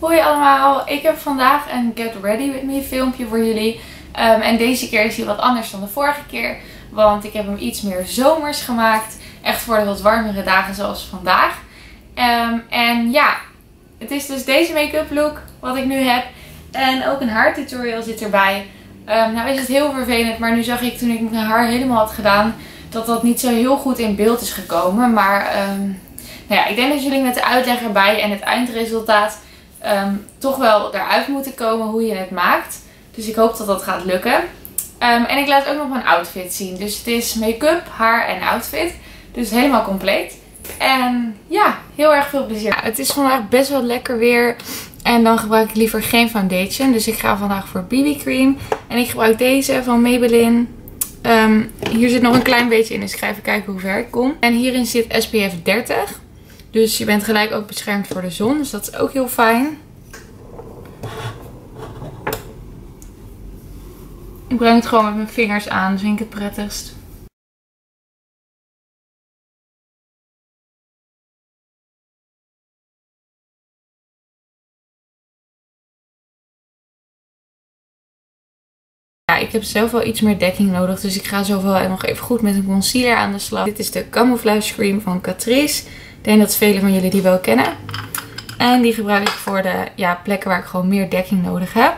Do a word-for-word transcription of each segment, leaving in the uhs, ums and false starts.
Hoi allemaal, ik heb vandaag een Get Ready With Me filmpje voor jullie. Um, en deze keer is hij wat anders dan de vorige keer. Want ik heb hem iets meer zomers gemaakt. Echt voor de wat warmere dagen zoals vandaag. Um, en ja, het is dus deze make-up look wat ik nu heb. En ook een haartutorial zit erbij. Um, nou is het heel vervelend, maar nu zag ik toen ik mijn haar helemaal had gedaan dat dat niet zo heel goed in beeld is gekomen. Maar um, nou ja, ik denk dat jullie met de uitleg erbij en het eindresultaat um, toch wel eruit moeten komen hoe je het maakt. Dus ik hoop dat dat gaat lukken. Um, en ik laat ook nog mijn outfit zien. Dus het is make-up, haar en outfit. Dus helemaal compleet. En ja, heel erg veel plezier. Ja, het is vandaag best wel lekker weer. En dan gebruik ik liever geen foundation. Dus ik ga vandaag voor B B cream. En ik gebruik deze van Maybelline. Um, hier zit nog een klein beetje in. Dus ik ga even kijken hoe ver ik kom. En hierin zit S P F dertig. Dus je bent gelijk ook beschermd voor de zon. Dus dat is ook heel fijn. Ik breng het gewoon met mijn vingers aan. Dat vind ik het prettigst. Ja, ik heb zelf wel iets meer dekking nodig. Dus ik ga zo wel nog even goed met een concealer aan de slag. Dit is de Camouflage Cream van Catrice. Ik denk dat velen van jullie die wel kennen. En die gebruik ik voor de ja, plekken waar ik gewoon meer dekking nodig heb.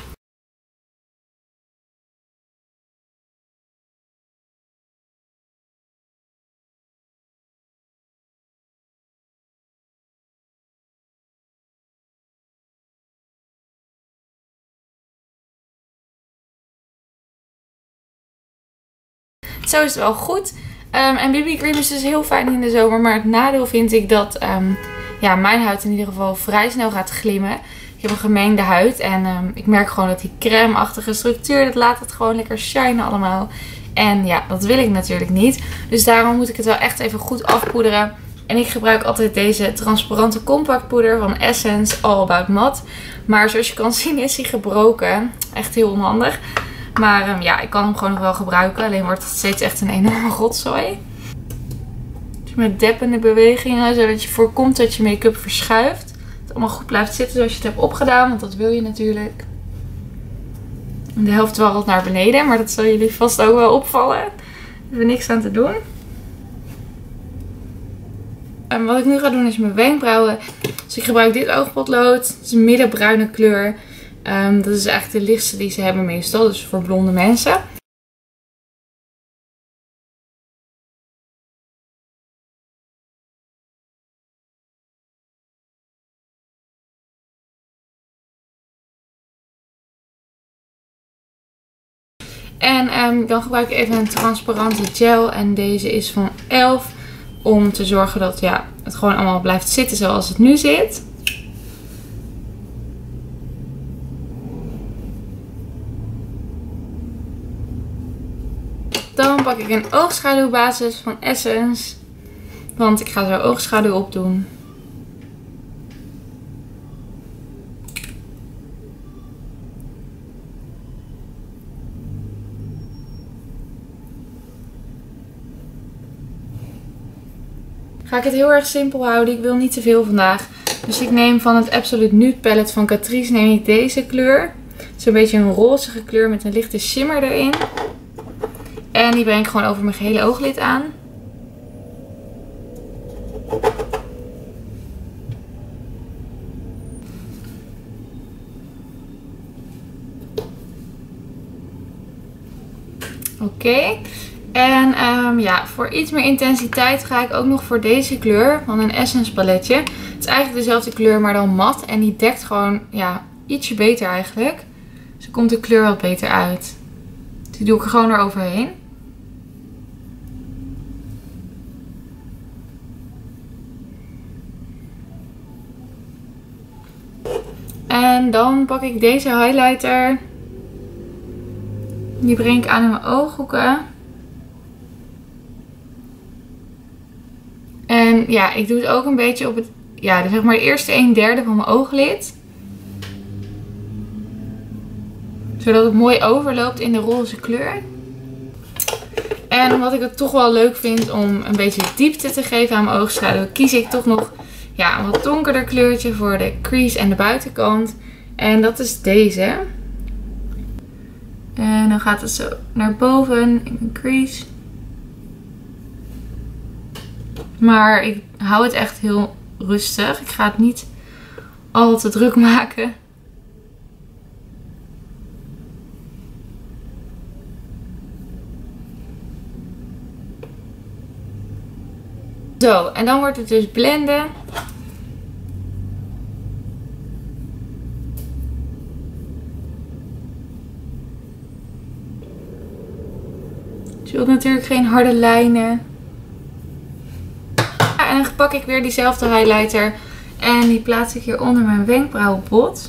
Zo is het wel goed. Um, en B B cream is dus heel fijn in de zomer. Maar het nadeel vind ik dat um, ja, mijn huid in ieder geval vrij snel gaat glimmen. Ik heb een gemengde huid. En um, ik merk gewoon dat die crème-achtige structuur, dat laat het gewoon lekker shinen allemaal. En ja, dat wil ik natuurlijk niet. Dus daarom moet ik het wel echt even goed afpoederen. En ik gebruik altijd deze transparante compact poeder van Essence All About Matte. Maar zoals je kan zien is hij gebroken. Echt heel onhandig. Maar um, ja, ik kan hem gewoon nog wel gebruiken. Alleen wordt het steeds echt een enorme rotzooi. Dus met deppende bewegingen. Zodat je voorkomt dat je make-up verschuift. Dat het allemaal goed blijft zitten zoals je het hebt opgedaan. Want dat wil je natuurlijk. De helft dwarrelt naar beneden. Maar dat zal jullie vast ook wel opvallen. Daar hebben we niks aan te doen. En wat ik nu ga doen is mijn wenkbrauwen. Dus ik gebruik dit oogpotlood. Het is een middenbruine kleur. Um, dat is eigenlijk de lichtste die ze hebben meestal, dus voor blonde mensen. En um, dan gebruik ik even een transparante gel en deze is van Elf. Om te zorgen dat ja, het gewoon allemaal blijft zitten zoals het nu zit. Dan pak ik een oogschaduwbasis van Essence. Want ik ga zo oogschaduw opdoen. Ga ik het heel erg simpel houden. Ik wil niet te veel vandaag. Dus ik neem van het Absolute Nude palette van Catrice neem ik deze kleur. Zo'n beetje een rozige kleur met een lichte shimmer erin. En die breng ik gewoon over mijn gehele ooglid aan. Oké. Okay. En um, ja, voor iets meer intensiteit ga ik ook nog voor deze kleur van een Essence paletje. Het is eigenlijk dezelfde kleur, maar dan mat. En die dekt gewoon ja, ietsje beter eigenlijk. Dus dan komt de kleur wat beter uit. Die doe ik er gewoon eroverheen. En dan pak ik deze highlighter. Die breng ik aan in mijn ooghoeken. En ja, ik doe het ook een beetje op het, ja, zeg maar de eerste een derde van mijn ooglid. Zodat het mooi overloopt in de roze kleur. En wat ik het toch wel leuk vind om een beetje diepte te geven aan mijn oogschaduw, kies ik toch nog ja, een wat donkerder kleurtje voor de crease en de buitenkant. En dat is deze. En dan gaat het zo naar boven in een crease. Maar ik hou het echt heel rustig. Ik ga het niet al te druk maken. Zo, en dan wordt het dus blenden. Dus je wilt natuurlijk geen harde lijnen. Ja, en dan pak ik weer diezelfde highlighter. En die plaats ik hier onder mijn wenkbrauwenbot.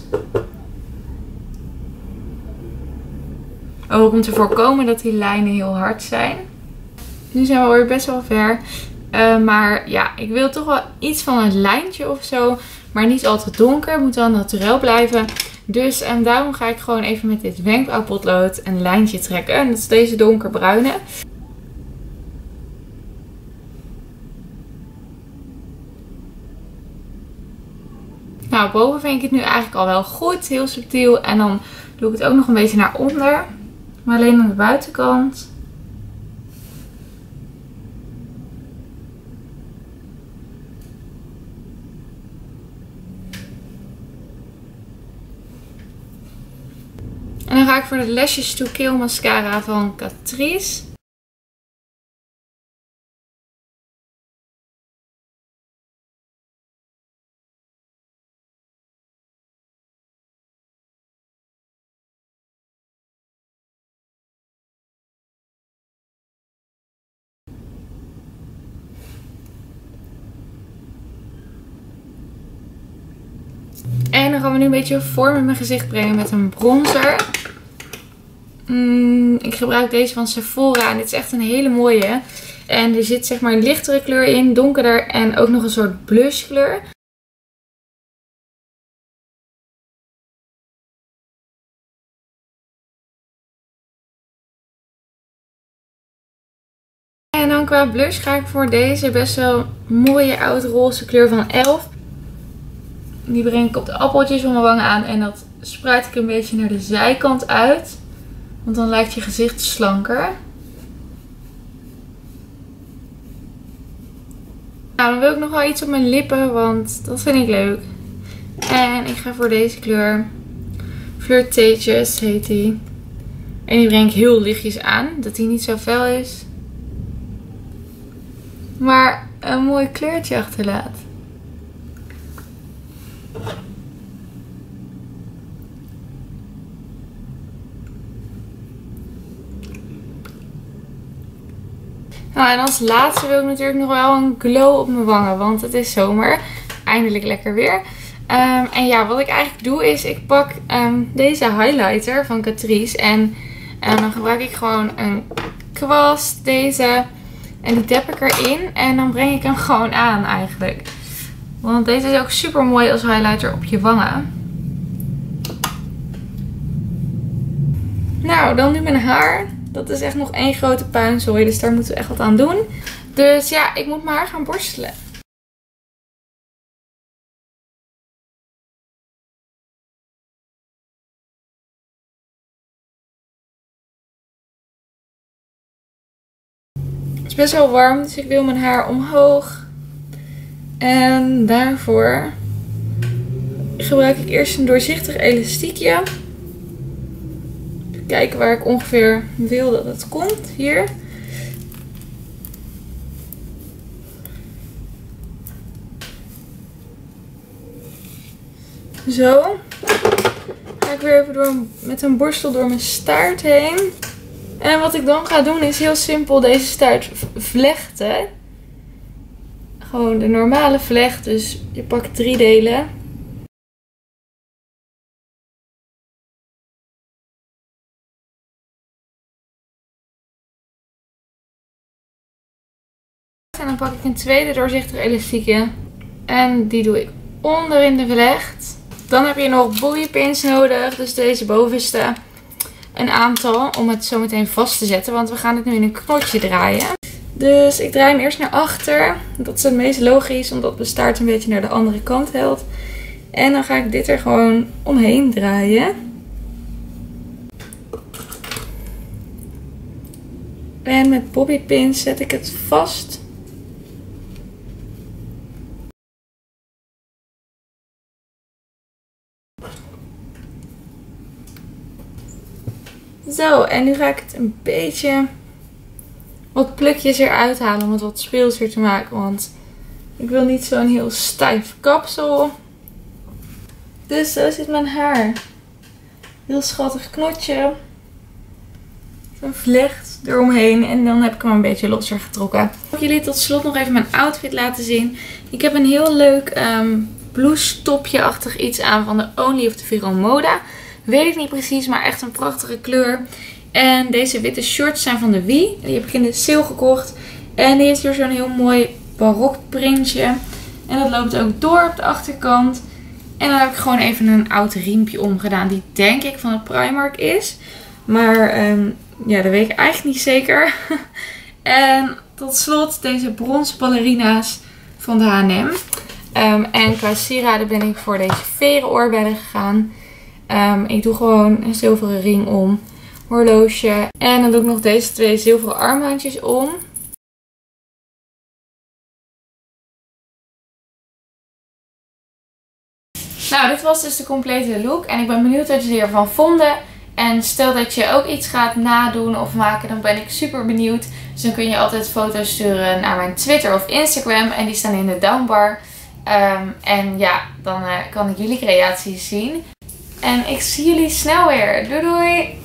Ook om te voorkomen dat die lijnen heel hard zijn. Nu zijn we alweer best wel ver. Uh, maar ja, ik wil toch wel iets van een lijntje of zo. Maar niet al te donker. Het moet wel naturel blijven. Dus en daarom ga ik gewoon even met dit wenkbrauwpotlood een lijntje trekken. En dat is deze donkerbruine. Nou, boven vind ik het nu eigenlijk al wel goed. Heel subtiel. En dan doe ik het ook nog een beetje naar onder. Maar alleen aan de buitenkant. En dan ga ik voor de Lashes to Kill mascara van Catrice. En dan gaan we nu een beetje vorm in mijn gezicht brengen met een bronzer. Mm, ik gebruik deze van Sephora en dit is echt een hele mooie. En er zit zeg maar een lichtere kleur in, donkerder en ook nog een soort blush kleur. En dan qua blush ga ik voor deze best wel mooie oud-roze kleur van Elf. Die breng ik op de appeltjes van mijn wangen aan en dat spruit ik een beetje naar de zijkant uit. Want dan lijkt je gezicht slanker. Nou, dan wil ik nog wel iets op mijn lippen, want dat vind ik leuk. En ik ga voor deze kleur. Flirtatious heet die. En die breng ik heel lichtjes aan, dat die niet zo fel is. Maar een mooi kleurtje achterlaat. Nou, en als laatste wil ik natuurlijk nog wel een glow op mijn wangen. Want het is zomer. Eindelijk lekker weer. Um, en ja, wat ik eigenlijk doe is ik pak um, deze highlighter van Catrice. En um, dan gebruik ik gewoon een kwast, deze. En die dep ik erin. En dan breng ik hem gewoon aan eigenlijk. Want deze is ook super mooi als highlighter op je wangen. Nou, dan nu mijn haar. Dat is echt nog één grote puinzooi, dus daar moeten we echt wat aan doen. Dus ja, ik moet mijn haar gaan borstelen. Het is best wel warm, dus ik wil mijn haar omhoog. En daarvoor gebruik ik eerst een doorzichtig elastiekje. Kijken waar ik ongeveer wil dat het komt. Hier. Zo. Ga ik weer even door, met een borstel door mijn staart heen. En wat ik dan ga doen is heel simpel deze staart vlechten. Gewoon de normale vlecht. Dus je pakt drie delen. En dan pak ik een tweede doorzichtig elastiekje. En die doe ik onder in de vlecht. Dan heb je nog bobby pins nodig. Dus deze bovenste. Een aantal om het zo meteen vast te zetten. Want we gaan het nu in een knotje draaien. Dus ik draai hem eerst naar achter. Dat is het meest logisch, omdat mijn staart een beetje naar de andere kant helpt. En dan ga ik dit er gewoon omheen draaien. En met bobbypins zet ik het vast. Zo, en nu ga ik het een beetje wat plukjes eruit halen om het wat speelser te maken. Want ik wil niet zo'n heel stijf kapsel. Dus zo zit mijn haar. Heel schattig knotje. Een vlecht eromheen en dan heb ik hem een beetje losser getrokken. Ik wil jullie tot slot nog even mijn outfit laten zien. Ik heb een heel leuk um, blouse topje-achtig iets aan van de Only of the Vero Moda. Weet ik niet precies, maar echt een prachtige kleur. En deze witte shorts zijn van de Wie. Die heb ik in de sale gekocht. En die heeft hier zo'n heel mooi barok printje. En dat loopt ook door op de achterkant. En dan heb ik gewoon even een oud riempje omgedaan. Die denk ik van de Primark is. Maar um, ja, dat weet ik eigenlijk niet zeker. En tot slot deze bronzen ballerina's van de H en M. Um, en qua sieraden ben ik voor deze veren oorbellen gegaan. Um, ik doe gewoon een zilveren ring om. Horloge. En dan doe ik nog deze twee zilveren armbandjes om. Nou, dit was dus de complete look. En ik ben benieuwd wat jullie ervan vonden. En stel dat je ook iets gaat nadoen of maken, dan ben ik super benieuwd. Dus dan kun je altijd foto's sturen naar mijn Twitter of Instagram. En die staan in de downbar. Um, en ja, dan uh, kan ik jullie creaties zien. En ik zie jullie snel weer. Doei doei!